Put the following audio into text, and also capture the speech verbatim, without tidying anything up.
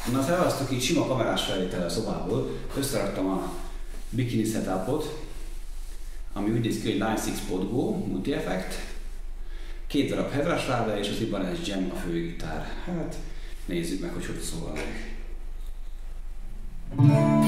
Na, felválasztok így sima kamerás felvétel a szobából, összeraktam a bikini setupot, ami úgy néz ki, hogy Line hat pont go, multi-effekt, két darab headrush láda és az Ibanez Jam a főgitár. Hát nézzük meg, hogy hogy szól meg.